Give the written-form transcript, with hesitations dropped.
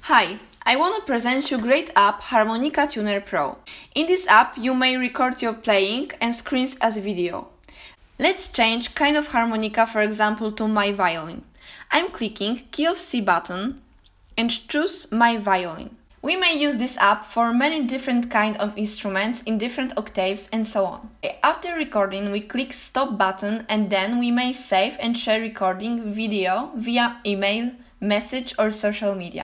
Hi, I want to present you great app Harmonica Tuner PRO. In this app you may record your playing and screens as video. Let's change kind of harmonica, for example to my violin. I'm clicking key of C button and choose my violin. We may use this app for many different kind of instruments in different octaves and so on. After recording we click stop button and then we may save and share recording video via email, message or social media.